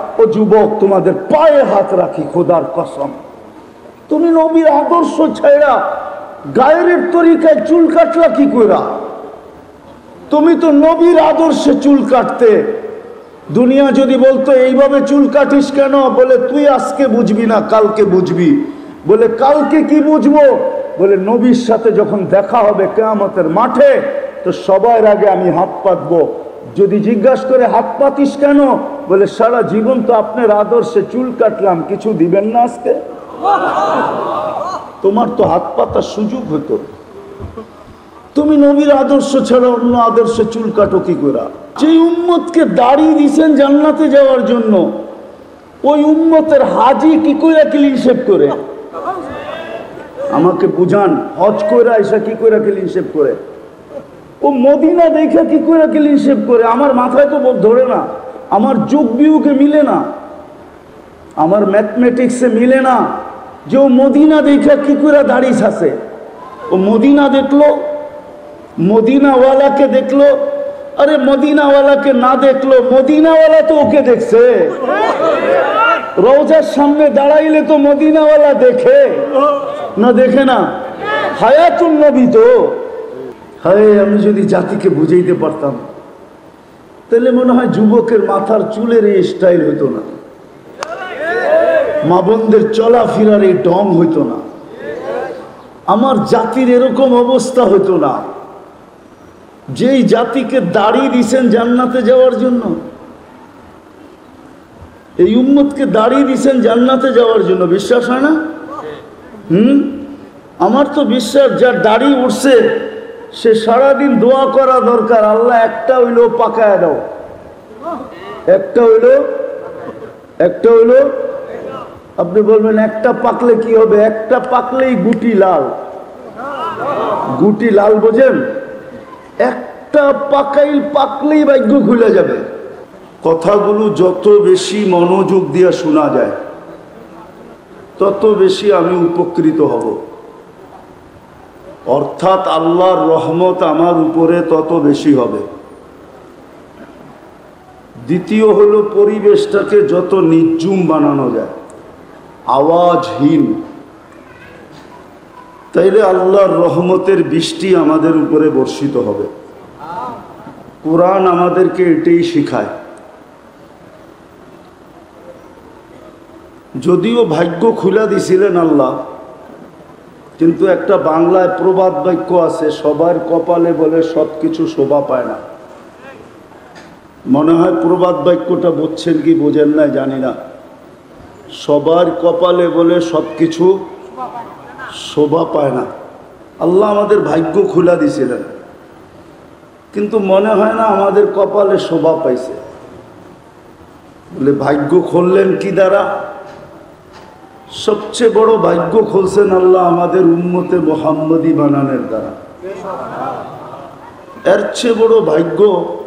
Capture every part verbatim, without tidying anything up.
ও যুবক, তোমাদের পায়ে হাত রাখি খোদার কসম, তুমি নবীর আদর্শ ছাইড়া গায়ের তরিকায় চুল কাটলা কি কইরা? তুমি তো নবীর আদর্শে চুল কাটতে। দুনিয়া যদি বলতো এইভাবে চুল কাটিস কেন, বলে তুই আজকে বুঝবি না, কালকে বুঝবি। বলে কালকে কি বুঝবো? বলে নবীর সাথে যখন দেখা হবে কিয়ামতের মাঠে, তো সবার আগে আমি হাত পাতবো। যদি জিজ্ঞাসা করে হাত পাতিস কেন, বলে সারা জীবন তো আপনার আদর্শে চুল কাটলাম, কিছু দিবেন না আজকে? তোমার তো হাত পাতার সুযোগ হতো। তুমি নবীর আদর্শ ছাড়া অন্য আদর্শে চুল কাটো কি করে? যে উম্মতকে দাড়ি দিছেন জান্নাতে যাওয়ার জন্য, ওই উম্মতের হাজি কি করে ক্লিন শেভ করে? আমাকে বুঝান, হজ কইরা এসা কি করে ক্লিন শেভ করে? ও মদিনা দেখা কি করে ক্লিন শেভ করে? আমার মাথায় তো ধরে না, আমার যোগ বিয়োগে মিলে না, আমার ম্যাথমেটিক্সে মিলে না যে ও মদিনা দেখা কি করে দাড়ি ছাসে। ও মদিনা দেখলো, মদিনাওয়ালাকে দেখলো। আরে মদিনাওয়ালাকে না দেখলো, মদিনাওয়ালা তো ওকে দেখছে। রওজার সামনে দাঁড়াইলে তো মদিনাওয়ালা দেখে না, দেখে না? হায়াতুন নবী তো। হায়, আমি যদি জাতিকে বুঝাইতে পারতাম, তাহলে মনে হয় যুবকের মাথার চুলের এই স্টাইল হইতো না, মা বোনদের চলাফেরার এই ঢং হইতো না, আমার জাতির এরকম অবস্থা হইতো না। যেই জাতিকে দাড়ি দিছেন জান্নাতে যাওয়ার জন্য, এই উম্মতকে দাড়ি দিছেন জান্নাতে যাওয়ার জন্য, বিশ্বাস হয় না? হুম আমার তো বিশ্বাস, যার দাড়ি উঠছে সে সারাদিন দোয়া করা দরকার, আল্লাহ একটা হইলো পাকায় দাও, একটা হইলো একটা হইলো আপনি বলবেন একটা পাকলে কি হবে? একটা পাকলেই গুটি লাল, গুটি লাল বোঝেন? একটা পাকাই পাকলেই ভাগ্য খুলে যাবে। কথাগুলো যত বেশি মনোযোগ দিয়ে শোনা যায়, তত বেশি আমি উপকৃত হব, অর্থাৎ আল্লাহর রহমত আমার উপরে তত বেশি হবে। দ্বিতীয় হলো পরিবেশটাকে যত নির্জুম বানানো যায়, আওয়াজহীন, তাইলে আল্লাহর রহমতের বৃষ্টি আমাদের উপরে বর্ষিত হবে। কোরআন আমাদেরকে এটাই শিখায়। যদিও ভাগ্য খুলে দিছিলেন আল্লাহ, কিন্তু একটা বাংলায় প্রবাদ বাক্য আছে, সবার কপালে বলে সব কিছু শোভা পায় না। মনে হয় প্রবাদ বাক্যটা বুঝছেন কি বোঝেন না জানি না। সবার কপালে বলে সব কিছু শোভা পায় না। আল্লাহ আমাদের ভাগ্য খুলে দিছিলেন, কিন্তু মনে হয় না আমাদের কপালে শোভা পাইছে। বলে ভাগ্য খুললেন কি দ্বারা? সবচেয়ে বড় ভাগ্য খুলছেন আল্লাহ আমাদের উম্মতে মুহাম্মদী বানানোর দ্বারা। এর চেয়ে বড় ভাগ্য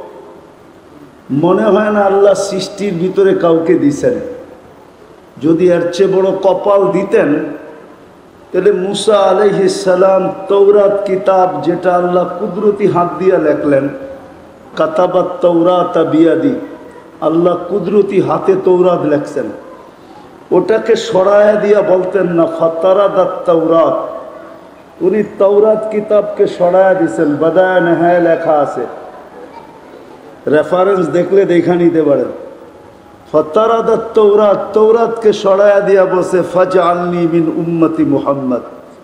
মনে হয় না আল্লাহ সৃষ্টির ভিতরে কাউকে দিছেন। যদি এর চেয়ে বড় কপাল দিতেন, তাহলে মুসা আলাইহিস সালাম তৌরাত কিতাব, যেটা আল্লাহ কুদরতি হাত দিয়া লেখলেন, কাতাবাত তৌরাত বিয়াদি, আল্লাহ কুদরতি হাতে তৌরাত লেখছেন, ওটাকে সরায়া দিয়া বলতেন না ফাতারাদাত তাওরাত। উনি তৌরাত কিতাবকে সরায়া দিয়েছেন, বাদায়া নেহায় লেখা আছে, রেফারেন্স দেখলে দেখা নিতে পারেন। ফাতারাদাত তাওরাত, তৌরাতকে সরায়া দিয়া বসে ফাজআলনি মিন উম্মতি মুহাম্মদ,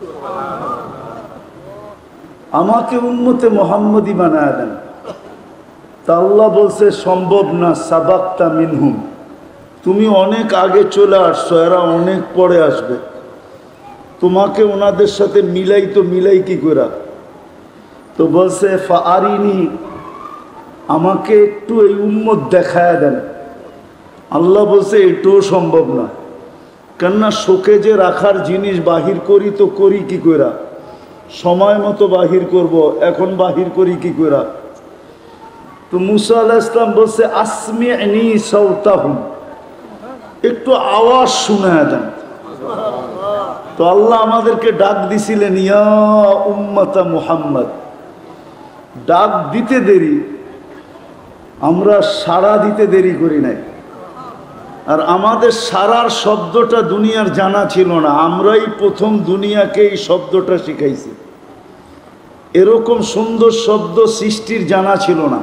আমাকে উম্মতে মুহাম্মদী বানায়া দেন। তা আল্লাহ বলছে সম্ভব না, সাবাক্তা মিনহুম, তুমি অনেক আগে চলে আসছো, এরা অনেক পরে আসবে, তোমাকে ওনাদের সাথে মিলাই তো মিলাই কি করে? তো বলছে ফাআরিনি, আমাকে একটু এই উম্মত দেখায় দেন। আল্লাহ বলছে এটাও সম্ভব না, কেননা শোকে যে রাখার জিনিস বাহির করি তো করি কি করে? সময় মতো বাহির করব, এখন বাহির করি কি করে? তো মুসা আলাইহিস সালাম বলছে আসমি'নি সাওতাহুম, একটু আওয়াজ শোনায় দেন। তো আল্লাহ আমাদেরকে ডাক দিছিলেন ইয়া উম্মতা মুহাম্মদ, ডাক দিতে দেরি, আমরা সাড়া দিতে দেরি করি নাই। আর আমাদের সারার শব্দটা দুনিয়ার জানা ছিল না, আমরাই প্রথম দুনিয়াকে এই শব্দটা শিখাইছি। এরকম সুন্দর শব্দ সৃষ্টির জানা ছিল না।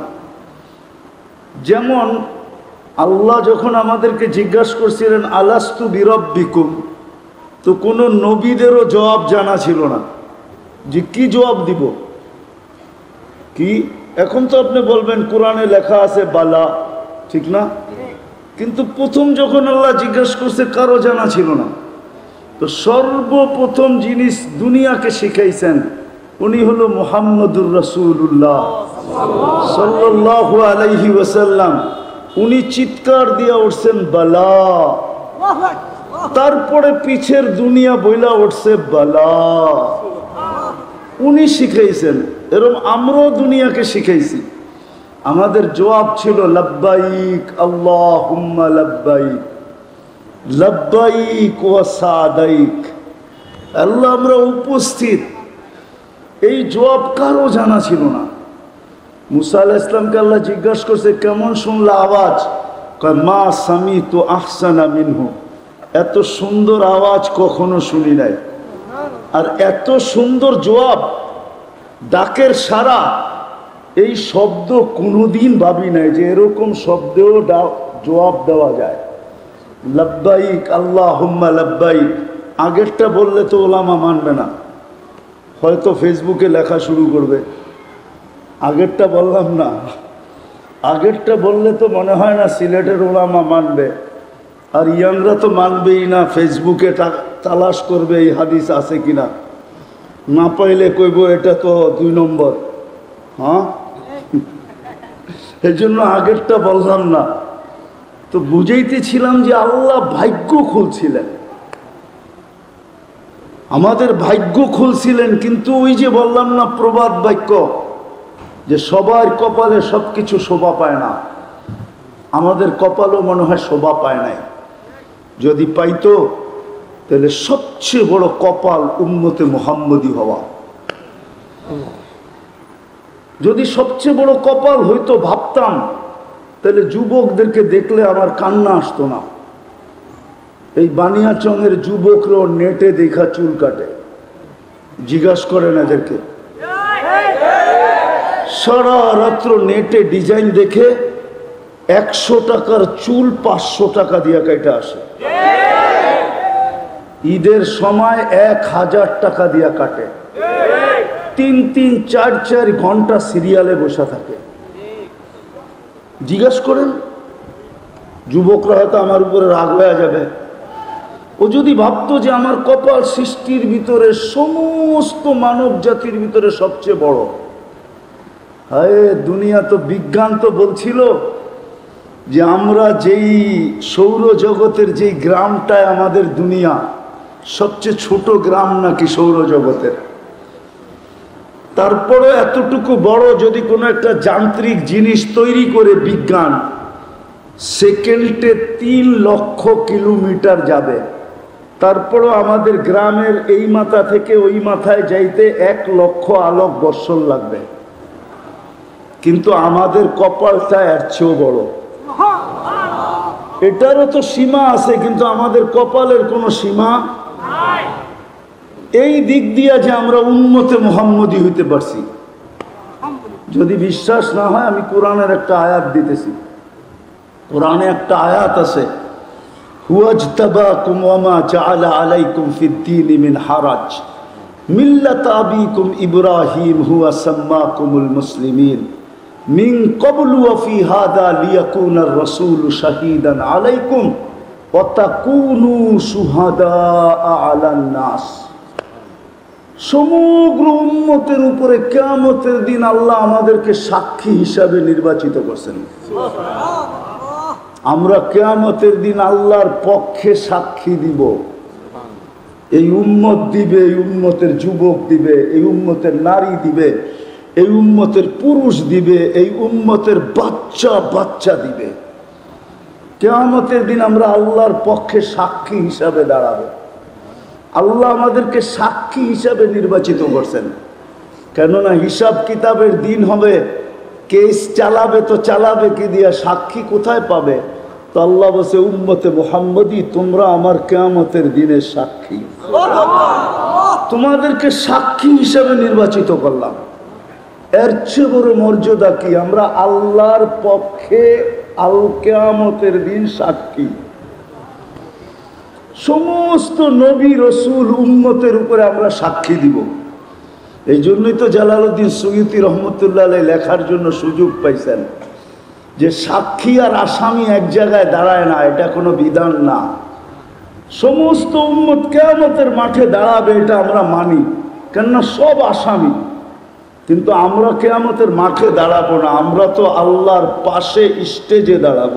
যেমন আল্লাহ যখন আমাদেরকে জিজ্ঞাসা করছিলেন আলাস্তু বিরব্বিকুম, তো কোনো নবীদেরও জবাব জানা ছিল না যে কি জবাব দিব। কি এখন তো আপনি বলবেন কোরআনে লেখা আছে বালা, ঠিক না? কিন্তু প্রথম যখন আল্লাহ জিজ্ঞাসা করছে কারো জানা ছিল না। তো সর্বপ্রথম জিনিস দুনিয়াকে শিখাইছেন উনি হলো মুহাম্মদুর রাসূলুল্লাহ সাল্লাল্লাহু আলাইহি ওয়াসাল্লাম। উনি চিৎকার দিয়ে উঠছেন বালা, তারপরে পিছের দুনিয়া বইলা উঠছে বালা। উনি শিখাইছেন, এরকম আমরাও দুনিয়াকে শিখাইছি। আমাদের জবাব ছিল লাব্বাইক আল্লাহুম্মা লাব্বাইক, লাব্বাইক ওয়া সাদাইক। আল্লাহ আমরা উপস্থিত, এই জবাব কারো জানা ছিল না। মুসা আলাইহিস সালামকে আল্লাহ জিজ্ঞাসা করছে কেমন শুনলা আওয়াজ? কয় মা সামিতু আহসানা মিনহু, এত সুন্দর আওয়াজ কখনো শুনি নাই। আর এত সুন্দর জবাব, ডাকের সারা, এই শব্দ কোনোদিন ভাবি নাই যে এরকম শব্দেও জবাব দেওয়া যায়। লাব্বাইক আল্লাহুম্মা লাব্বাইক, আগেরটা বললে তো ওলামা মানবে না, হয়তো ফেসবুকে লেখা শুরু করবে। আগেরটা বললাম না, আগেরটা বললে তো মনে হয় না সিলেটের ওলামা মানবে, আর ইয়াংরা তো মানবেই না, ফেসবুকে তালাশ করবে এই হাদিস আছে কিনা, না পাইলে কইব এটা তো দুই নম্বর। হ্যাঁ, এই জন্য আগেরটা বললাম না। তো বুঝাইতেছিলাম যে আল্লাহ ভাগ্য খুলছিলেন, আমাদের ভাগ্য খুলছিলেন। কিন্তু ওই যে বললাম না প্রবাদ বাক্য, যে সবার কপালে সব কিছু শোভা পায় না, আমাদের কপালও মনে হয় শোভা পায় নাই। যদি পাইতো তাহলে সবচেয়ে বড় কপাল উম্মতে মুহাম্মদী হওয়া। যদি সবচেয়ে বড় কপাল হইতো ভাবতাম, তাহলে যুবকদেরকে দেখলে আমার কান্না আসতো না। এই বানিয়াচংয়ের যুবকরাও নেটে দেখা চুল কাটে, জিজ্ঞাসা করেন এদেরকে। সারা রাত্র নেটে ডিজাইন দেখে একশো টাকার চুল পাঁচশো টাকা দিয়ে কেটে আসে। ঈদের সময় এক হাজার টাকা দিয়ে কাটে, তিন তিন চার চার ঘন্টা সিরিয়ালে বসে থাকে। জিজ্ঞাস করেন, যুবকরা হয়তো আমার উপরে রাগ হয়ে যাবে। ও যদি ভাবতো যে আমার কপাল সৃষ্টির ভিতরে সমস্ত মানব জাতির ভিতরে সবচেয়ে বড়, হায় দুনিয়া তো বিজ্ঞান তো বলছিল যে আমরা যেই সৌরজগতের যেই গ্রামটায় আমাদের দুনিয়া, সবচেয়ে ছোট গ্রাম নাকি সৌরজগতের। তারপরে এতটুকু বড় যদি কোনো একটা যান্ত্রিক জিনিস তৈরি করে বিজ্ঞান, সেকেন্ডে তিন লক্ষ কিলোমিটার যাবে। তারপরও আমাদের গ্রামের এই মাথা থেকে ওই মাথায় যাইতে এক লক্ষ আলোক বৎসর লাগবে। কিন্তু আমাদের কপালটা এর চেয়েও বড়। এটারও তো সীমা আছে, কিন্তু আমাদের কপালের কোনো সীমা। এই দিক দিয়ে যে আমরা উম্মতে মুহাম্মদী হইতে পারছি, যদি বিশ্বাস না হয় আমি কোরআনের একটা আয়াত দিতেছি। কোরআনে একটা আয়াত আছে, হুয়াজতাবাকুম ওয়া মা জাআলা আলাইকুম ফিদ-দীনি মিন হারাজ মিল্লাত আবিকুম ইব্রাহিম হুয়া সাম্মাকুমুল মুসলিমিন মিন ক্বাবলু ওয়া ফি হাদা লিয়াকুনার রাসূলু শাহীদান আলাইকুম ওয়া তাকুনু শুহাদা আলান নাস। সমগ্র উম্মতের উপরে কিয়ামতের দিন আল্লাহ আমাদেরকে সাক্ষী হিসাবে নির্বাচিত করছেন। আমরা কিয়ামতের দিন আল্লাহর পক্ষে সাক্ষী দিব। এই উম্মত দিবে, এই উম্মতের যুবক দিবে, এই উম্মতের নারী দিবে, এই উম্মতের পুরুষ দিবে, এই উম্মতের বাচ্চা বাচ্চা দিবে। কিয়ামতের দিন আমরা আল্লাহর পক্ষে সাক্ষী হিসাবে দাঁড়াবো। আল্লাহ আমাদেরকে সাক্ষী হিসাবে নির্বাচিত করছেন, কেননা হিসাব কিতাবের দিন হবে। কেস চালাবে তো চালাবে কি দিয়া, সাক্ষী কোথায় পাবে? তো আল্লাহ বলছে উম্মতে মুহাম্মদী তোমরা আমার কিয়ামতের দিনের সাক্ষী, তোমাদেরকে সাক্ষী হিসেবে নির্বাচিত করলাম। এর চেয়ে বড় মর্যাদা কি? আমরা আল্লাহর পক্ষে আল কিয়ামতের দিন সাক্ষী। সমস্ত নবী রসুল উম্মতের উপরে আমরা সাক্ষী দিব। এই জন্যই তো জালালউদ্দিন সুয়ুতী রহমতুল্লাহ আলাইহি লেখার জন্য সুযোগ পাইছেন যে সাক্ষী আর আসামি এক জায়গায় দাঁড়ায় না, এটা কোনো বিধান না। সমস্ত উম্মত কিয়ামতের মাঠে দাঁড়াবে, এটা আমরা মানি, কেননা সব আসামি। কিন্তু আমরা কিয়ামতের মাঠে দাঁড়াবো না, আমরা তো আল্লাহর পাশে স্টেজে দাঁড়াবো।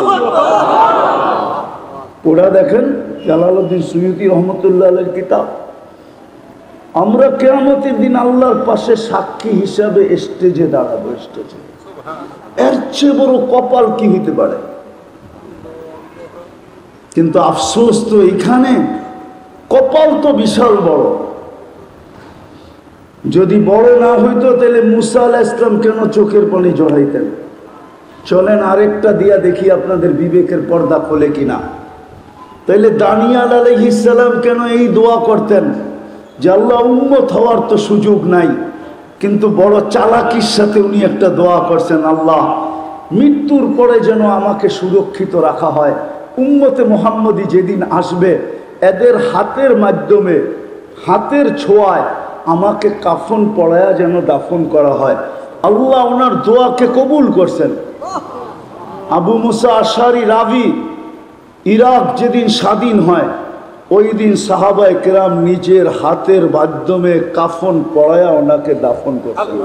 ওরা দেখেন জালালউদ্দিন সুয়ুতী রহমতুল্লাহ আলাইহির কিতাব, আমরা কিয়ামতের দিন আল্লাহর পাশে সাক্ষী হিসাবে স্টেজে দাঁড়াবো। স্টেজে এর চেয়ে বড় কপাল কি হইতে পারে? কিন্তু আফসোস তো এখানে, কপাল তো বিশাল বড়। যদি বড় না হইতো তাহলে মুসা আলাইহিস সালাম কেন চোখের পানি জড়াইতেন? চলেন আরেকটা দিয়া দেখি আপনাদের বিবেকের পর্দা খোলে কিনা। তাইলে দানিয়াল আলাইহিস সালাম কেন এই দোয়া করতেন যে আল্লাহ উম্মত হওয়ার তো সুযোগ নাই, কিন্তু বড় চালাকির সাথে উনি একটা দোয়া করছেন, আল্লাহ মৃত্যুর পরে যেন আমাকে সুরক্ষিত রাখা হয়। উম্মতে মুহাম্মদী যেদিন আসবে এদের হাতের মাধ্যমে, হাতের ছোঁয়ায় আমাকে কাফন পড়ায়া যেন দাফন করা হয়। আল্লাহ ওনার দোয়াকে কবুল করছেন। আবু মুসা আশআরী রাবি, ইরাক যেদিন স্বাধীন হয় ওই দিন সাহাবায়ে কেরাম নিজের হাতের মাধ্যমে কাফন পড়ায়া ওনাকে দাফন করছেন।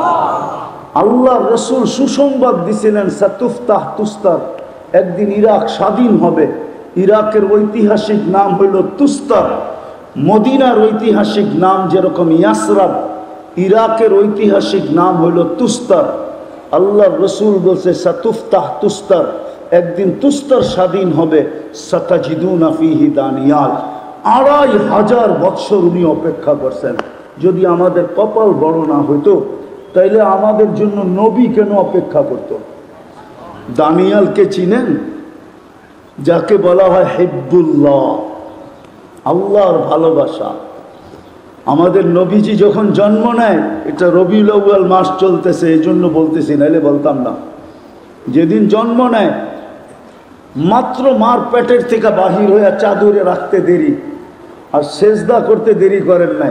আল্লাহ রসুল সুসংবাদ দিছিলেন সাতুফতাহ তুস্তার, একদিন ইরাক স্বাধীন হবে। ইরাকের ঐতিহাসিক নাম হইল তুস্তার, মদিনার ঐতিহাসিক নাম যেরকম ইয়াসরাব, ইরাকের ঐতিহাসিক নাম হইল তুস্তার। আল্লাহ রসুল বলছে সাতুফতাহ তুস্তার, একদিন তুস্তার স্বাধীন হবে। সাতাজিদুনা ফীহি দানিয়াল, আড়াই হাজার বৎসর উনি অপেক্ষা করছেন। যদি আমাদের কপাল বড় না হইতো তাইলে আমাদের জন্য নবী কেন অপেক্ষা করত? দানিয়ালকে চিনেন? যাকে বলা হয় হিব্বুল্লাহ, আল্লাহর ভালোবাসা। আমাদের নবীজি যখন জন্ম নেয়, এটা রবিউল আউয়াল মাস চলতেছে এই জন্য বলতেছি, নাইলে বলতাম না। যেদিন জন্ম নেয় মাত্র মার পেটের থেকে বাহির হয়ে চাদরে রাখতে দেরি, আর সেজদা করতে দেরি করেন নাই।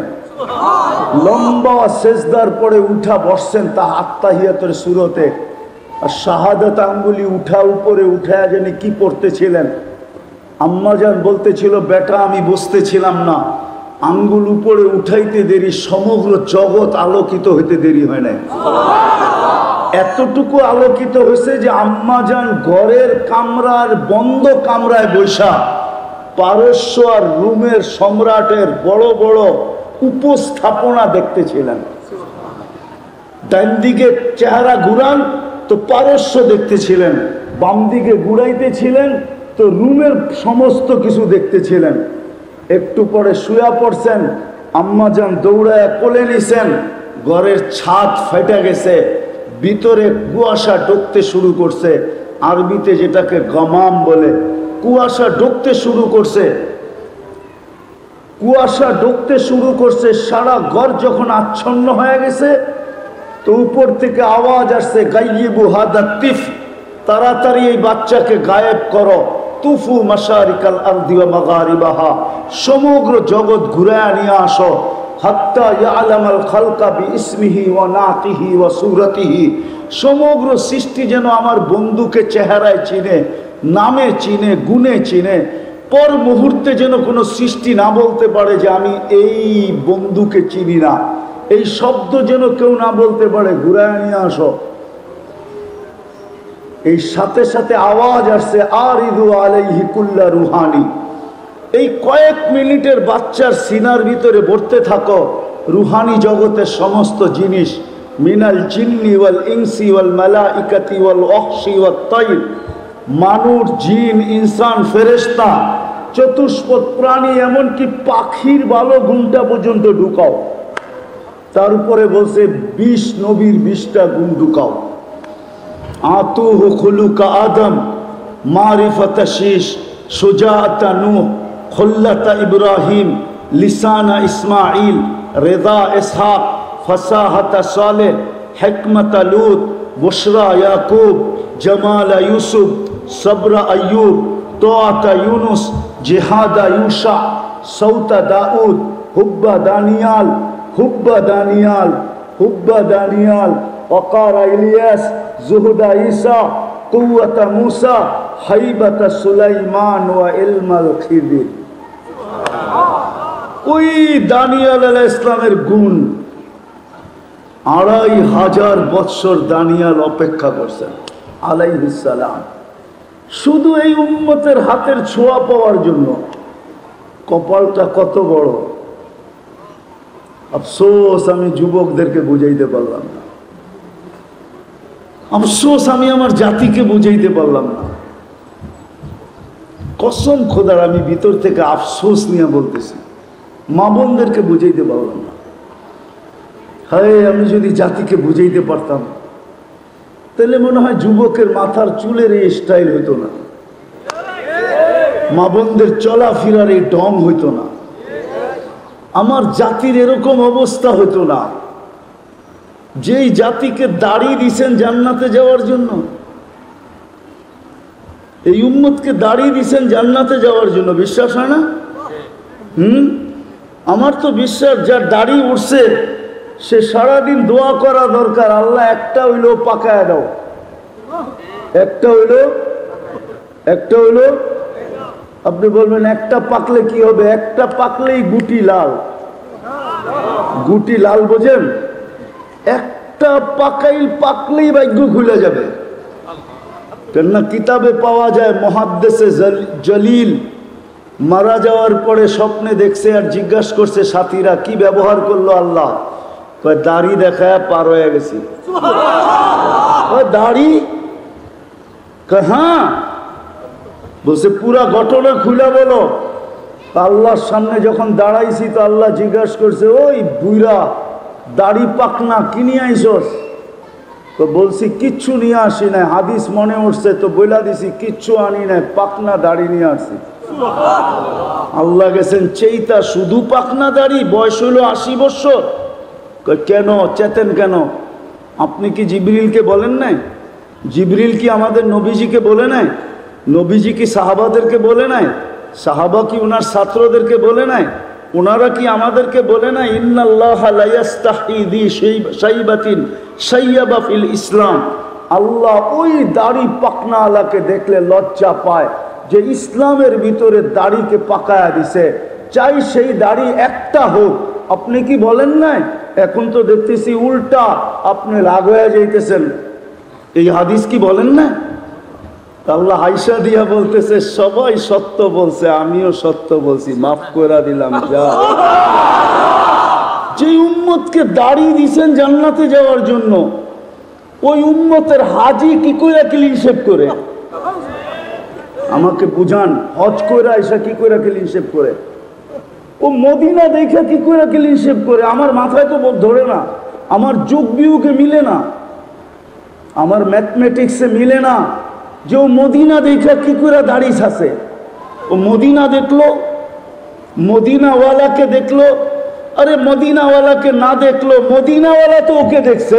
লম্বা সেজদার পরে উঠা বসছেন তা আত্তাহিয়াতের সুরতে, আর শাহাদাত আঙ্গুলি উঠা উপরে উঠা জানি কি পড়তেছিলেন। আম্মাজান বলতেছিল, বেটা আমি বসতেছিলাম না, আঙ্গুল উপরে উঠাইতে দেরি, সমগ্র জগৎ আলোকিত হইতে দেরি হয় নাই। এতটুকু আলোকিত হয়েছে যে আম্মাজান ঘরের কামরার বন্ধ কামরায় বৈশা পারস্য আর রুমের সম্রাটের বড় বড় উপস্থাপনা দেখতেছিলেন। ডান দিকে চেহারা ঘুরান তো পারস্য দেখতেছিলেন, বাম দিকে ঘুরাইতেছিলেন তো রুমের সমস্ত কিছু দেখতেছিলেন। একটু পরে শুয়া পড়ছেন, আম্মাজান দৌড়ায় কোলে নিছেন, ঘরের ছাদ ফেটে গেছে, ভিতরে কুয়াশা ঢুকতে শুরু করছে, আরবিতে যেটাকে গমাম বলে। কুয়াশা ঢুকতে শুরু করছে, কুয়াশা ঢুকতে শুরু করছে সারা ঘর যখন আচ্ছন্ন হয়ে গেছে তো উপর থেকে আওয়াজ আসছে, গাইয়িবু হাদা তিফ, তাড়াতাড়ি এই বাচ্চাকে গায়েব করো। তুফু মাশারিকাল আরদি ওয়া মাগারিবাহা, সমগ্র জগৎ ঘুরায় নিয়ে আসো। হাত্তা ইয়ালামাল খালকা বিইসমিহি ওয়া নাতিহি ওয়া সূরাতিহি, সমগ্র সৃষ্টি যেন আমার বন্ধুকে চেহারায় চিনে, নামে চিনে, গুণে চিনে। পর মুহূর্তে যেন কোনো সৃষ্টি না বলতে পারে যে আমি এই বন্ধুকে চিনি না, এই শব্দ যেন কেউ না বলতে পারে, ঘুরায় নিয়ে আসো। এই সাথে সাথে আওয়াজ আসছে, আরিদু আলাইহি কুল্লা রুহানি, এই কয়েক মিনিটের বাচ্চার সিনার ভিতরে ভরতে থাকো রুহানি জগতের সমস্ত জিনিস, মিনাল জিন্নি ওয়াল ইনসি ওয়াল মালাইকাতি ওয়াল ওয়াহশি ওয়াত তাইর, মানুষ, জিন, ইনসান, ফেরেশতা, চতুষ্পদ প্রাণী, এমনকি পাখির ভালো গুণটা পর্যন্ত ঢুকাও। তার উপরে বলছে বিশ নবীর বিশটা গুণ ঢুকাও। আতুহু খুলুকা আদম, মারিফাত শীশ, সুজাআত নূহ, খুল্লাত ইব্রাহিম, লিসান ইসমাইল, রেদা ইসহাক, ফসাহাত সালেহ, হিকমত লূত, বুশরা ইয়াকুব, জামাল ইউসুফ, সবর আয়ুব, তোয়াত ইউনুস, জিহাদ ইউশা, সৌত দাউদ, হুব্বা দানিয়াল, হুব্বা দানিয়াল, হুব্বা দানিয়াল, ওকার ইলিয়াস, জুহুদা ঈসা, কুওয়াত মূসা, হাইবাত সুলাইমান ওয়া ইলমাল খিদির। ওই দানিয়াল আলাইহিস সালামের গুণ আড়াই হাজার বৎসর দানিয়াল অপেক্ষা করছেন আলাইহিস সালাম, শুধু এই উম্মতের হাতের ছোঁয়া পাওয়ার জন্য। কপালটা কত বড়! আফসোস আমি যুবকদেরকে বুঝাইতে পারলাম না, আফসোস আমি আমার জাতিকে বুঝাইতে পারলাম না। কসম খোদার, আমি ভিতর থেকে আফসোস নিয়ে বলতেছি, মা বোনদেরকে বুঝাইতে পারলাম না। হায়, আমি যদি জাতিকে বুঝাইতে পারতাম তাহলে মনে হয় যুবকের মাথার চুলের এই স্টাইল হইতো না, মা বোনদের চলাফেরার এই ঢং হইতো না, আমার জাতির এরকম অবস্থা হইতো না। যেই জাতিকে দাড়ি দিছেন জান্নাতে যাওয়ার জন্য, এই উম্মতকে দাড়ি দিছেন জান্নাতে যাওয়ার জন্য, বিশ্বাস হয় না? হুম আমার তো বিশ্বাস, যার দাড়ি উঠছে সে সারাদিন দোয়া করা দরকার, আল্লাহ একটা হইলো পাকায় দাও, একটা হইলো একটা হইলো আপনি বলবেন একটা পাকলে কি হবে? একটা পাকলেই গুটি লাল, গুটি লাল বোঝেন? একটা পাকাইল পাকলেই ভাগ্য খুলে যাবে। কেননা কিতাবে পাওয়া যায়, মুহাদ্দিসে জলিল মারা যাওয়ার পরে স্বপ্নে দেখছে আর জিজ্ঞাসা করছে সাথীরা কি ব্যবহার করলো আল্লাহ? কয় দাড়ি দেখায় পার হয়ে গেছি। দাড়ি? হ্যাঁ। বলছে পুরা ঘটনা খুলে বলো। আল্লাহর সামনে যখন দাঁড়াইছি তো আল্লাহ জিজ্ঞাসা করছে, ওই বুইরা দাড়ি পাকনা কি নিয়ে আইসস? তো বলছি কিচ্ছু নিয়ে আসি নাই, হাদিস মনে উঠছে তো বইলা দিছি কিচ্ছু আনি নাই, পাকনা দাড়ি নিয়ে আসছি। আল্লাহ গেছেন চেইতা, শুধু পাকনা দাড়ি, বয়স হইল আশি বছর। কেন চেতেন কেন? আপনি কি জিবরিলকে বলেন নাই? জিবরিল কি আমাদের নবীজিকে বলে নাই? নবীজি কি সাহাবাদেরকে বলে নাই? সাহাবা কি ওনার ছাত্রদেরকে বলে নাই? ওনারা কি আমাদেরকে বলে নাই ইন্নাল্লাহা লা ইস্তাহি দি শাইবাতিন শাইয়াবা ফিল ইসলাম? আল্লাহ ওই দাড়ি পাকনা আলাকে দেখলে লজ্জা পায় যে ইসলামের ভিতরে দাড়িকে পাকায়া দিছে, চাই সেই দাড়ি একটা হোক। আপনি কি বলেন নাই? এখন তো দেখতেছি উল্টা, আপনি রাগ হয়ে যাইতেছেন। এই হাদিস কি বলেন না? আল্লাহ হাইসা দিয়া বলতেছে সবাই সত্য বলছে, আমিও সত্য বলছি, মাফ করে দিলাম। যা, যে উম্মতকে দাড়ি দিছেন জান্নাতে যাওয়ার জন্য, ওই উম্মতের হাজি কি কইরা ক্লিন শেভ করে? আমাকে বুঝান, হজ কইরা এসা কি কইরা ক্লিন শেভ করে? ও মদিনা দেখা কি কইরা ক্লিন শেভ করে? আমার মাথায় তো ধরে না, আমার যোগ বিয়োগে মিলে না, আমার ম্যাথমেটিক্সে মিলে না যে ও মদিনা দেখা কি করে দাড়ি ছাছে। ও মদিনা দেখলো, মদিনাওয়ালাকে দেখলো। আরে মদিনাওয়ালাকে না দেখলো, মদিনাওয়ালা তো ওকে দেখছে।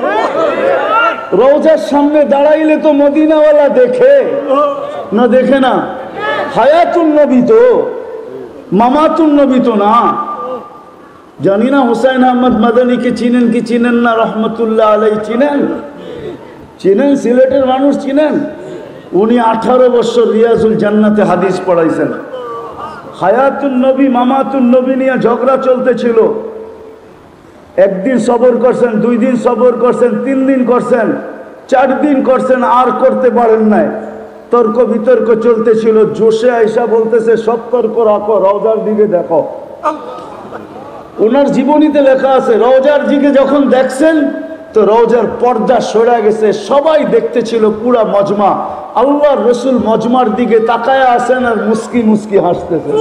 রওজার সামনে দাঁড়াইলে তো মদিনাওয়ালা দেখে না, দেখে না? হায়াতুন নবী তো, মামাতুন নবী তো না। জানি না হুসাইন আহমদ মাদানীকে চিনেন কি চিনেন না? রহমতুল্লাহ আলাই চিনেন? চিনেন? সিলেটের মানুষ চিনেন? উনি আঠারো বছর রিয়াজুল জান্নাতে হাদিস পড়াইছেন। হায়াতুন নবী মামাতুন নবী নিয়ে ঝগড়া চলতেছিল। একদিন সবর করছেন, দুই দিন সবর করছেন, তিন দিন করছেন, চার দিন করছেন, আর করতে পারেন নাই। তর্ক বিতর্ক চলতেছিল। জোশে আয়সা বলতেছে সব তর্ক রাখো, রওজার দিকে দেখো। ওনার জীবনীতে লেখা আছে রওজার দিকে যখন দেখছেন তো রওজার পর্দা সরে গেছে, সবাই দেখতেছিল পুরা মজমা। আল্লাহর রসুল মজমার দিকে তাকায়া আছেন আর মুস্কি মুস্কি হাসতেছেন।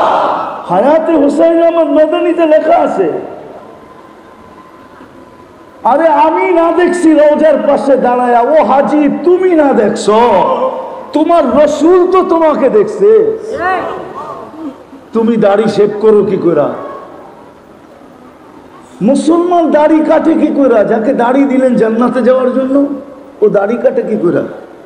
হায়াতে হুসাইন আহমদ মাদানীতে লেখা আছে। আরে আমি না দেখছি রওজার পাশে দাঁড়ায়া, ও হাজি তুমি না দেখছো, তোমার রসুল তো তোমাকে দেখছে। তুমি দাড়ি শেভ করো কি করে? মুসলমান দাড়ি কাটে কি করে? যাকে দাড়ি দিলেন জান্নাতে যাওয়ার জন্য, ও দাড়ি কাটে কি করে?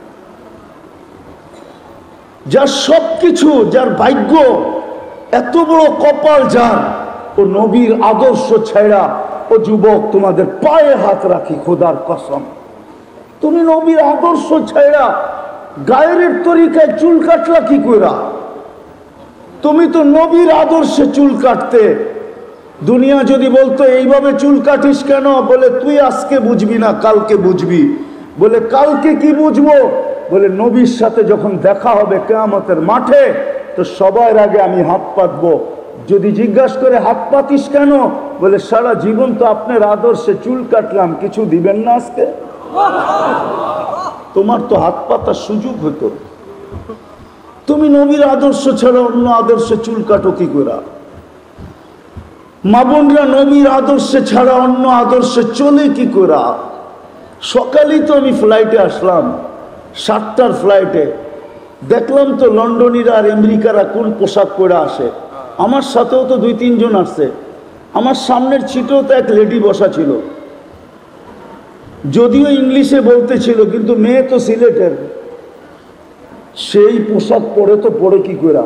যার সবকিছু, যার ভাগ্য, এত বড় কপাল যার, ও নবীর আদর্শ ছাড়া, ও যুবক তোমাদের পায়ে হাত রাখি খোদার কসম, তুমি নবীর আদর্শ ছাড়া গায়ের তরিকায় চুল কাটলা কি কইরা? তুমি তো নবীর আদর্শে চুল কাটতে। দুনিয়া যদি বলতো এইভাবে চুল কাটিস কেন, বলে তুই আজকে বুঝবি না, কালকে বুঝবি। বলে কালকে কি বুঝবো? বলে নবীর সাথে যখন দেখা হবে কিয়ামতের মাঠে, তো সবার আগে আমি হাত পাতবো। যদি জিজ্ঞাসা করে হাত পাতিস কেন, বলে সারা জীবন তো আপনার আদর্শে চুল কাটলাম, কিছু দিবেন না আজকে? তোমার তো হাত পাতার সুযোগ হতো। তুমি নবীর আদর্শ ছাড়া অন্য আদর্শে চুল কাটো কি করে? মা বোনরা নবীর আদর্শে ছাড়া অন্য আদর্শে চলে কি করে? সকালেই তো আমি ফ্লাইটে আসলাম, সাতটার ফ্লাইটে, দেখলাম তো লন্ডনীরা আর আমেরিকারা কোন পোশাক পরে আসে। আমার সাথেও তো দুই তিনজন আসছে। আমার সামনের সিটেও তো এক লেডি বসা ছিল, যদিও ইংলিশে বলতেছিল, কিন্তু মেয়ে তো সিলেটের, সেই পোশাক পরে তো পরে কি করে?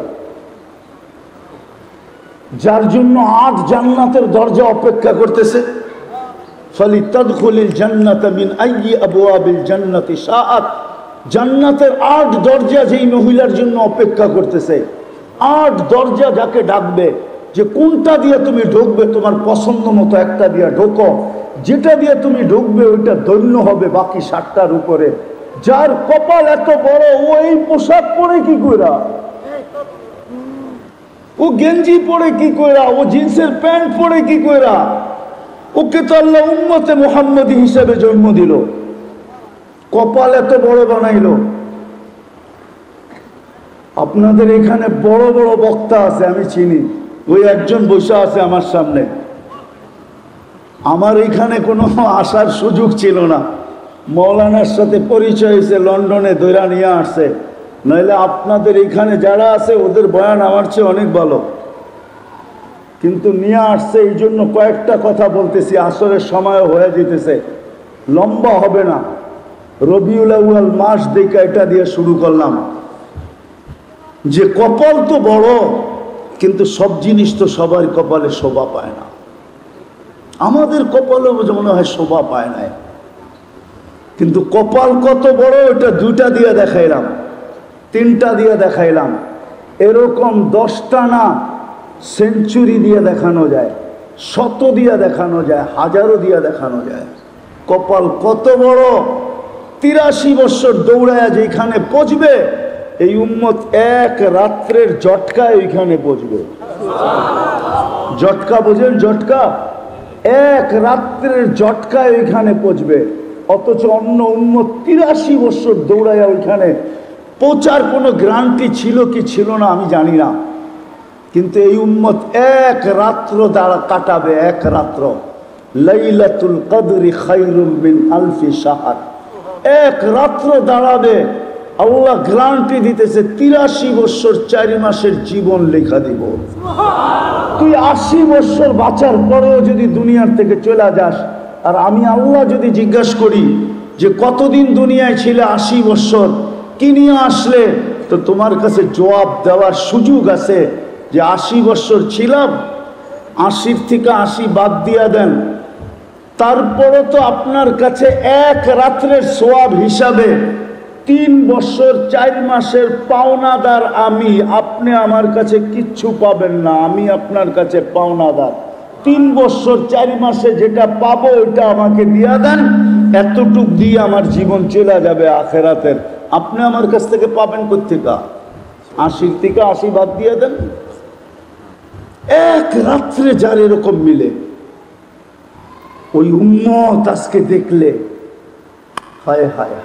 যার জন্য আট জান্নাতের দরজা অপেক্ষা করতেছে। ফালিতাদখুলিল জান্নাতা মিন আইয়ি আবওয়াবিল জান্নাতি শাআত। জান্নাতের আট দরজা যেই মহিলার জন্য অপেক্ষা করতেছে, আট দরজা যাকে ডাকবে, যে কোনটা দিয়ে তুমি ঢুকবে, তোমার পছন্দ মতো একটা দিয়ে ঢোকো, যেটা দিয়ে তুমি ঢুকবে ওইটা ধন্য হবে বাকি সাতটার উপরে। যার কপাল এত বড়, ও এই পোশাক পরে কি কইরা? ও গেঞ্জি পরে কি কইরা? ও জিন্সের প্যান্ট পরে কি কইরা? ওকে তো আল্লাহ উম্মতে মুহাম্মদী হিসেবে জন্ম দিল, কপাল এত বড় বানাইল। আপনাদের এখানে বড় বড় বক্তা আছে, আমি চিনি, ওই একজন বসে আছে আমার সামনে। আমার এখানে কোনো আসার সুযোগ ছিল না, মৌলানার সাথে পরিচয় হয়েছে, লন্ডনে দৈরা নিয়ে আসছে। নইলে আপনাদের এখানে যারা আছে ওদের বয়ান আমার চেয়ে অনেক ভালো, কিন্তু নিয়ে আসছে এই জন্য কয়েকটা কথা বলতেছি। আসরের সময় হয়ে যেতেছে, লম্বা হবে না। রবিউল আউয়াল মাস দেখে এটা দিয়ে শুরু করলাম, যে কপাল তো বড়, কিন্তু সব জিনিস তো সবার কপালে শোভা পায় না। আমাদের কপালে মনে হয় শোভা পায় না, কিন্তু কপাল কত বড় এটা দুইটা দিয়ে দেখাইলাম, তিনটা দিয়ে দেখাইলাম। এরকম দশটা না সেঞ্চুরি দিয়ে দেখানো যায়, শত দিয়ে দেখানো যায়, হাজারো দিয়ে দেখানো যায়। কপাল কত বড়! তিরাশি বছর দৌড়ায় যেখানে পৌঁছবে, এই উম্মত এক রাত্রের জটকায় ওইখানে পৌঁছবে। জটকা বোঝেন? জটকা, এক রাত্রের জটকায় ওইখানে পৌঁছবে। অথচ অন্য উম্মত তিরাশি বছর দৌড়ায় ওইখানে পৌঁছার কোনো গ্যারান্টি ছিল কি ছিল না আমি জানি না, কিন্তু এই উম্মত এক রাত্র দ্বারা কাটাবে, এক রাত্র। লাইলাতুল কদরি খায়রুম মিন আলফি শাহর। এক রাত্র দাঁড়াবে, আল্লাহ গ্যারান্টি দিতেছে তিরাশি বছর চার মাসের জীবন লেখা দিব। তুই আশি বছর বাঁচার পরেও যদি দুনিয়ার থেকে চলে যাস, আর আমি আল্লাহ যদি জিজ্ঞাসা করি যে কতদিন দুনিয়ায় ছিলে, আশি বছর, কি নিয়ে আসলে, তো তোমার কাছে জবাব দেওয়ার সুযোগ আছে যে আশি বছর ছিলাম। আশির থেকে আশি বাদ দিয়া দেন, তারপরে তো আপনার কাছে এক রাত্রের সোয়াব হিসাবে তিন বছর চার মাসের পাওনাদার আমি। আপনি আমার কাছে কিচ্ছু পাবেন না, আমি আপনার কাছে পাওনাদার। তিন বছর চার মাসে যেটা পাবো ওইটা আমাকে দিয়া দেন, এতটুক দিয়ে আমার জীবন চলে যাবে আখেরাতের। আপনি আমার কাছ থেকে পাবেন কোথেকে? আশির থেকে আশি বাদ দিয়ে দেন। এক রাত্রে যার এরকম মিলে, ওই উম্মত আজকে দেখলে হায় হায়,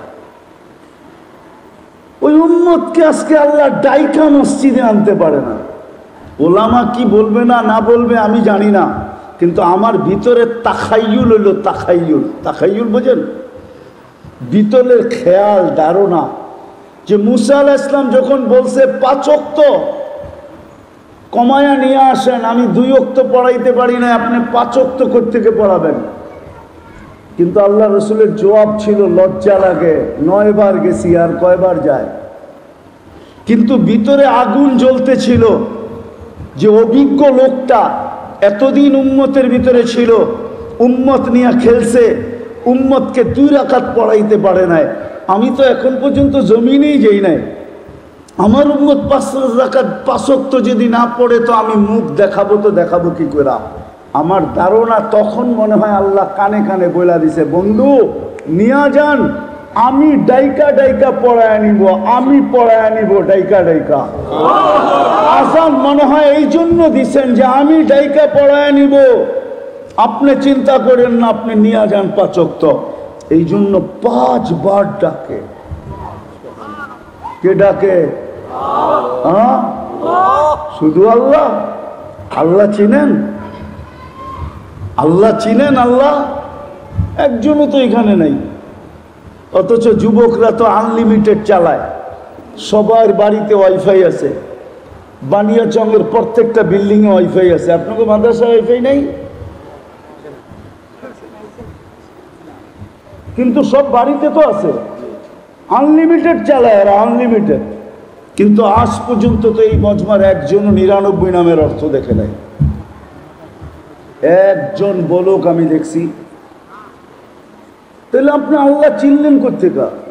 ওই উম্মতকে আজকে আল্লাহ ডাইকা মসজিদে আনতে পারে না। ওলামা কি বলবে না না বলবে আমি জানি না, কিন্তু আমার ভিতরে তাখাইয়ুল হইল, তাখাইয়ুল তাখাইয়ুল বোঝেন, ভিতরের খেয়াল ধারণা যে মুসা আলাইহিস সালাম যখন বলছে পাঁচ ওয়াক্ত কমায়া নিয়ে আসেন, আমি দুই ওয়াক্ত পড়াইতে পারি না, আপনি পাঁচ ওয়াক্ত কোত্থেকে পড়াবেন? কিন্তু আল্লাহ রসুলের জবাব ছিল লজ্জা লাগে, নয় বার গেছি আর কয়বার যায়। কিন্তু ভিতরে আগুন জ্বলতেছিল যে অভিজ্ঞ লোকটা এতদিন উম্মতের ভিতরে ছিল, উম্মত নিয়ে খেলছে, উম্মতকে দুই রাকাত পড়াইতে পারে নাই, আমি তো এখন পর্যন্ত জমিনেই যাই নাই, আমার উম্মত পাঁচ রাকাত পাঁচ ওয়াক্ত যদি না পড়ে তো আমি মুখ দেখাবো তো দেখাবো কি করে? আমার ধারণা তখন মনে হয় আল্লাহ কানে কানে বইলা দিছে, বন্ধু নিয়া যান, আমি ডাইকা ডাইকা পড়ায় নিব, আমি পড়ায় নিব ডাইকা ডাইকা। আসান মনে হয় এই জন্য দিছেন যে আমি ডাইকা পড়ায় নিব, আপনি চিন্তা করেন না, আপনি নিয়া যান পাঁচ ওয়াক্ত। এই জন্য পাঁচবার ডাকে। কে ডাকে? হ্যাঁ, শুধু আল্লাহ। আল্লাহ চিনেন? আল্লাহ চিনেন? আল্লাহ একজনও তো এখানে নাই, অথচ যুবকরা তো আনলিমিটেড চালায়, সবার বাড়িতে ওয়াইফাই আছে, বানিয়াচংয়ের প্রত্যেকটা বিল্ডিংয়ে ওয়াইফাই আছে। আপনাকে মাদ্রাসা ওয়াইফাই নেই? কিন্তু সব বাড়িতে তো আছে, আনলিমিটেড চালায় আর আনলিমিটেড। কিন্তু আজ পর্যন্ত তো এই মজমার একজনও নিরানব্বই নামের অর্থ দেখে নাই, একজন বলুক আমি দেখছি। তাহলে আপনি আল্লাহ চিনলেন কোত্থেকে?